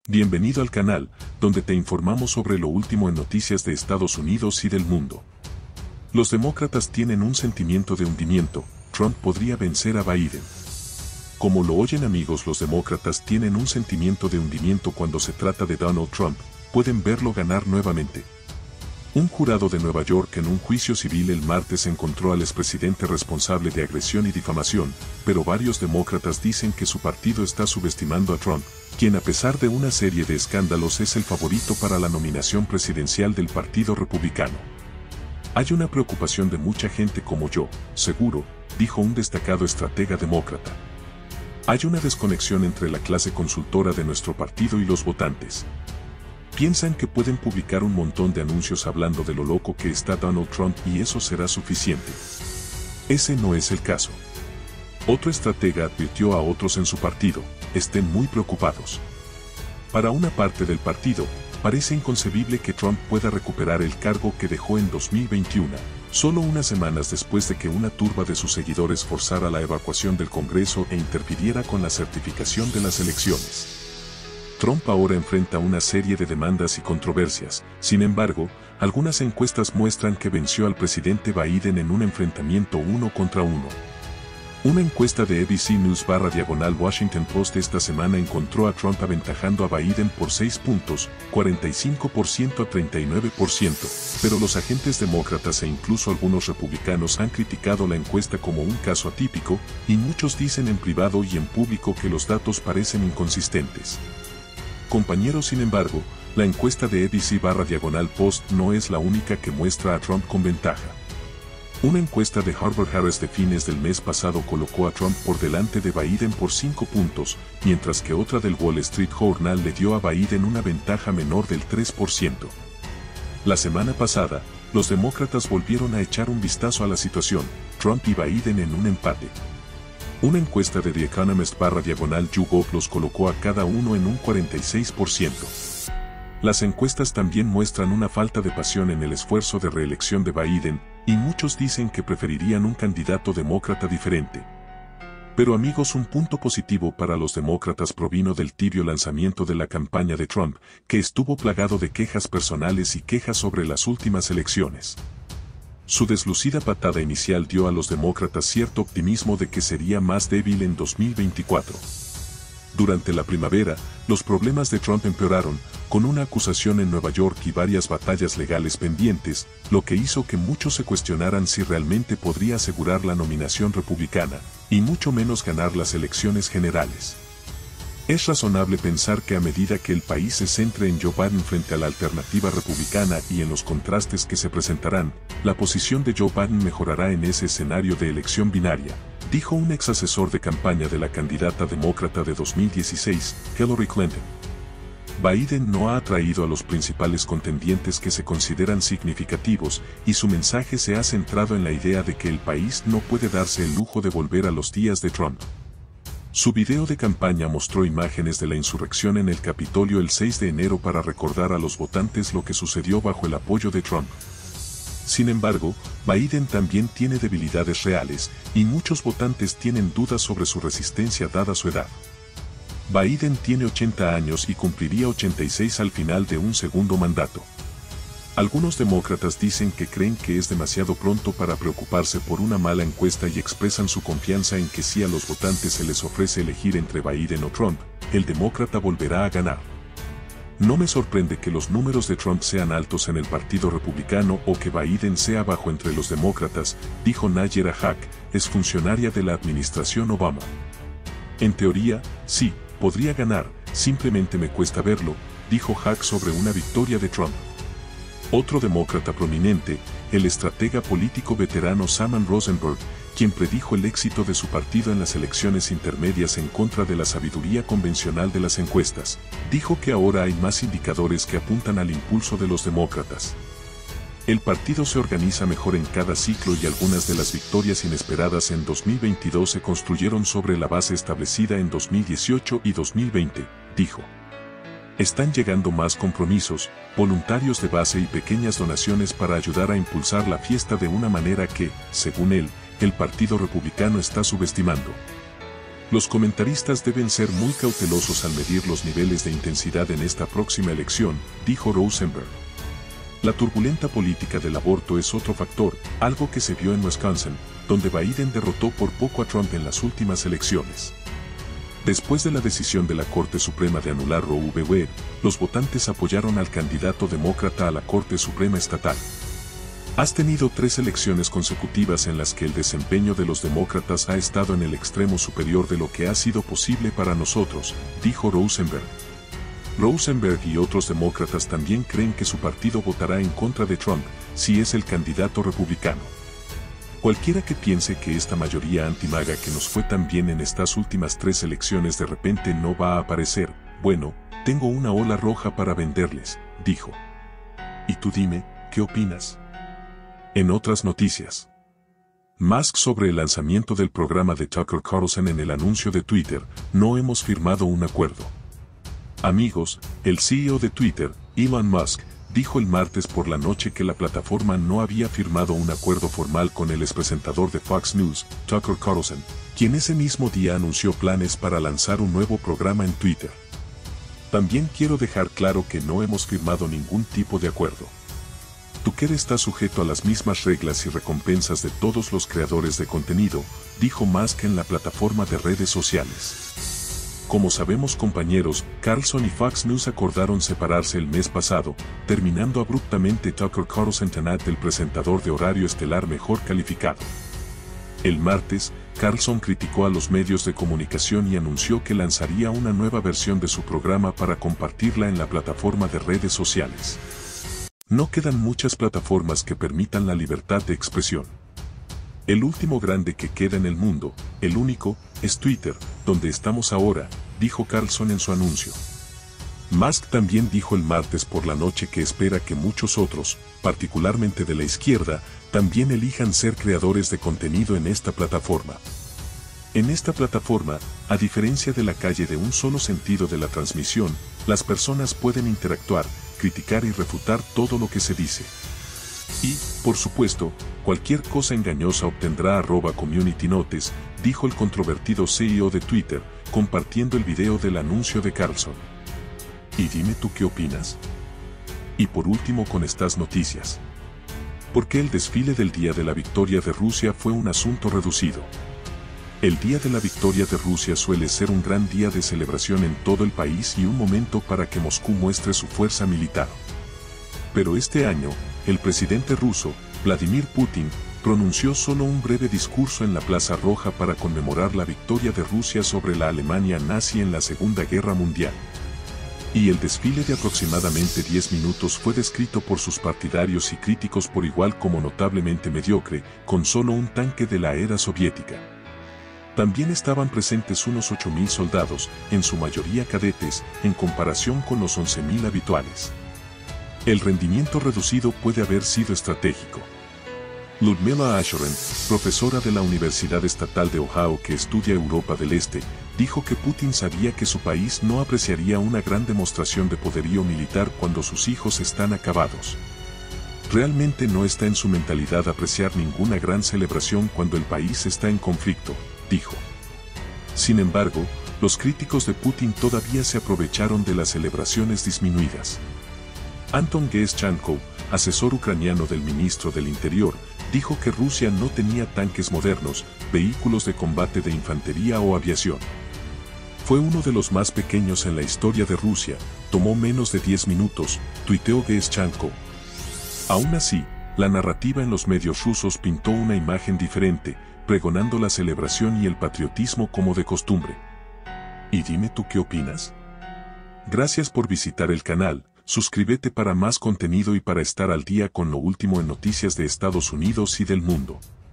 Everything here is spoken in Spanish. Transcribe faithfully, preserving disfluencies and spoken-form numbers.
Bienvenido al canal, donde te informamos sobre lo último en noticias de Estados Unidos y del mundo. Los demócratas tienen un sentimiento de hundimiento. Trump podría vencer a Biden. Como lo oyen amigos, los demócratas tienen un sentimiento de hundimiento cuando se trata de Donald Trump. Pueden verlo ganar nuevamente. Un jurado de Nueva York en un juicio civil el martes encontró al expresidente responsable de agresión y difamación, pero varios demócratas dicen que su partido está subestimando a Trump, quien a pesar de una serie de escándalos es el favorito para la nominación presidencial del Partido Republicano. Hay una preocupación de mucha gente como yo, seguro, dijo un destacado estratega demócrata. Hay una desconexión entre la clase consultora de nuestro partido y los votantes. Piensan que pueden publicar un montón de anuncios hablando de lo loco que está Donald Trump y eso será suficiente. Ese no es el caso. Otro estratega advirtió a otros en su partido, estén muy preocupados. Para una parte del partido, parece inconcebible que Trump pueda recuperar el cargo que dejó en dos mil veintiuno, solo unas semanas después de que una turba de sus seguidores forzara la evacuación del Congreso e interfiriera con la certificación de las elecciones. Trump ahora enfrenta una serie de demandas y controversias. Sin embargo, algunas encuestas muestran que venció al presidente Biden en un enfrentamiento uno contra uno. Una encuesta de A B C News barra diagonal Washington Post esta semana encontró a Trump aventajando a Biden por seis puntos, cuarenta y cinco por ciento a treinta y nueve por ciento, pero los agentes demócratas e incluso algunos republicanos han criticado la encuesta como un caso atípico, y muchos dicen en privado y en público que los datos parecen inconsistentes. Compañeros, sin embargo, la encuesta de A B C barra diagonal Post no es la única que muestra a Trump con ventaja. Una encuesta de Harvard Harris de fines del mes pasado colocó a Trump por delante de Biden por cinco puntos, mientras que otra del Wall Street Journal le dio a Biden una ventaja menor del tres por ciento. La semana pasada, los demócratas volvieron a echar un vistazo a la situación, Trump y Biden en un empate. Una encuesta de The Economist barra diagonal YouGov los colocó a cada uno en un cuarenta y seis por ciento. Las encuestas también muestran una falta de pasión en el esfuerzo de reelección de Biden, y muchos dicen que preferirían un candidato demócrata diferente. Pero amigos, un punto positivo para los demócratas provino del tibio lanzamiento de la campaña de Trump, que estuvo plagado de quejas personales y quejas sobre las últimas elecciones. Su deslucida patada inicial dio a los demócratas cierto optimismo de que sería más débil en dos mil veinticuatro. Durante la primavera, los problemas de Trump empeoraron, con una acusación en Nueva York y varias batallas legales pendientes, lo que hizo que muchos se cuestionaran si realmente podría asegurar la nominación republicana, y mucho menos ganar las elecciones generales. Es razonable pensar que a medida que el país se centre en Joe Biden frente a la alternativa republicana y en los contrastes que se presentarán, la posición de Joe Biden mejorará en ese escenario de elección binaria, dijo un ex asesor de campaña de la candidata demócrata de dos mil dieciséis, Hillary Clinton. Biden no ha atraído a los principales contendientes que se consideran significativos, y su mensaje se ha centrado en la idea de que el país no puede darse el lujo de volver a los días de Trump. Su video de campaña mostró imágenes de la insurrección en el Capitolio el seis de enero para recordar a los votantes lo que sucedió bajo el apoyo de Trump. Sin embargo, Biden también tiene debilidades reales, y muchos votantes tienen dudas sobre su resistencia dada su edad. Biden tiene ochenta años y cumpliría ochenta y seis al final de un segundo mandato. Algunos demócratas dicen que creen que es demasiado pronto para preocuparse por una mala encuesta y expresan su confianza en que si a los votantes se les ofrece elegir entre Biden o Trump, el demócrata volverá a ganar. No me sorprende que los números de Trump sean altos en el Partido Republicano o que Biden sea bajo entre los demócratas, dijo Nayera Hack, exfuncionaria de la administración Obama. En teoría, sí, podría ganar, simplemente me cuesta verlo, dijo Hack sobre una victoria de Trump. Otro demócrata prominente, el estratega político veterano Salman Rosenberg, quien predijo el éxito de su partido en las elecciones intermedias en contra de la sabiduría convencional de las encuestas, dijo que ahora hay más indicadores que apuntan al impulso de los demócratas. El partido se organiza mejor en cada ciclo y algunas de las victorias inesperadas en dos mil veintidós se construyeron sobre la base establecida en dos mil dieciocho y dos mil veinte, dijo. Están llegando más compromisos, voluntarios de base y pequeñas donaciones para ayudar a impulsar la fiesta de una manera que, según él, el Partido Republicano está subestimando. Los comentaristas deben ser muy cautelosos al medir los niveles de intensidad en esta próxima elección, dijo Rosenberg. La turbulenta política del aborto es otro factor, algo que se vio en Wisconsin, donde Biden derrotó por poco a Trump en las últimas elecciones. Después de la decisión de la Corte Suprema de anular Roe v. Wade, los votantes apoyaron al candidato demócrata a la Corte Suprema Estatal. Has tenido tres elecciones consecutivas en las que el desempeño de los demócratas ha estado en el extremo superior de lo que ha sido posible para nosotros, dijo Rosenberg. Rosenberg y otros demócratas también creen que su partido votará en contra de Trump si es el candidato republicano. Cualquiera que piense que esta mayoría anti-MAGA que nos fue tan bien en estas últimas tres elecciones de repente no va a aparecer, bueno, tengo una ola roja para venderles, dijo. Y tú dime, ¿qué opinas? En otras noticias. Musk sobre el lanzamiento del programa de Tucker Carlson. En el anuncio de Twitter, no hemos firmado un acuerdo. Amigos, el C E O de Twitter, Elon Musk, dijo el martes por la noche que la plataforma no había firmado un acuerdo formal con el expresentador de Fox News, Tucker Carlson, quien ese mismo día anunció planes para lanzar un nuevo programa en Twitter. También quiero dejar claro que no hemos firmado ningún tipo de acuerdo. Twitter está sujeto a las mismas reglas y recompensas de todos los creadores de contenido, dijo Musk en la plataforma de redes sociales. Como sabemos, compañeros, Carlson y Fox News acordaron separarse el mes pasado, terminando abruptamente Tucker Carlson Tonight, el presentador de horario estelar mejor calificado. El martes, Carlson criticó a los medios de comunicación y anunció que lanzaría una nueva versión de su programa para compartirla en la plataforma de redes sociales. No quedan muchas plataformas que permitan la libertad de expresión. El último grande que queda en el mundo, el único, es Twitter, donde estamos ahora, dijo Carlson en su anuncio. Musk también dijo el martes por la noche que espera que muchos otros, particularmente de la izquierda, también elijan ser creadores de contenido en esta plataforma. En esta plataforma, a diferencia de la calle de un solo sentido de la transmisión, las personas pueden interactuar, criticar y refutar todo lo que se dice. Y, por supuesto, cualquier cosa engañosa obtendrá arroba community notes, dijo el controvertido C E O de Twitter, compartiendo el video del anuncio de Carlson. Y dime tú qué opinas. Y por último con estas noticias. ¿Por qué el desfile del Día de la Victoria de Rusia fue un asunto reducido? El Día de la Victoria de Rusia suele ser un gran día de celebración en todo el país y un momento para que Moscú muestre su fuerza militar. Pero este año, el presidente ruso, Vladimir Putin, pronunció solo un breve discurso en la Plaza Roja para conmemorar la victoria de Rusia sobre la Alemania nazi en la Segunda Guerra Mundial. Y el desfile de aproximadamente diez minutos fue descrito por sus partidarios y críticos por igual como notablemente mediocre, con solo un tanque de la era soviética. También estaban presentes unos ocho mil soldados, en su mayoría cadetes, en comparación con los once mil habituales. El rendimiento reducido puede haber sido estratégico. Ludmila Asherin, profesora de la Universidad Estatal de Ohio que estudia Europa del Este, dijo que Putin sabía que su país no apreciaría una gran demostración de poderío militar cuando sus hijos están acabados. Realmente no está en su mentalidad apreciar ninguna gran celebración cuando el país está en conflicto, dijo. Sin embargo, los críticos de Putin todavía se aprovecharon de las celebraciones disminuidas. Anton Geschenko, asesor ucraniano del ministro del Interior, dijo que Rusia no tenía tanques modernos, vehículos de combate de infantería o aviación. Fue uno de los más pequeños en la historia de Rusia, tomó menos de diez minutos, tuiteó Geschenko. Aún así, la narrativa en los medios rusos pintó una imagen diferente, pregonando la celebración y el patriotismo como de costumbre. Y dime tú qué opinas. Gracias por visitar el canal, suscríbete para más contenido y para estar al día con lo último en noticias de Estados Unidos y del mundo.